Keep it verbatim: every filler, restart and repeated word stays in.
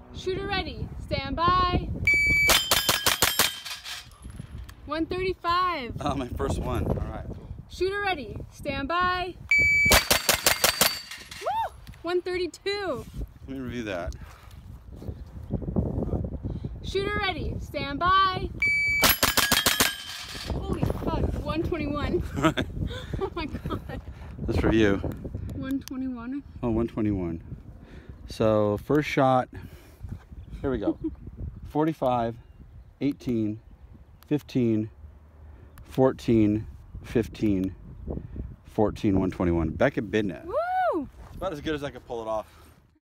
Shooter ready. Stand by. one thirty-five. Oh, my first one. All right. Shooter ready. Stand by. Woo! one thirty-two. Let me review that. Shooter ready. Stand by. Holy fuck. one twenty-one. All right. Oh my god. Let's review. one twenty-one. Oh, one twenty-one. So first shot, here we go. forty-five, eighteen, fifteen, fourteen, fifteen, fourteen, one twenty-one. Back at business. Woo! It's about as good as I could pull it off.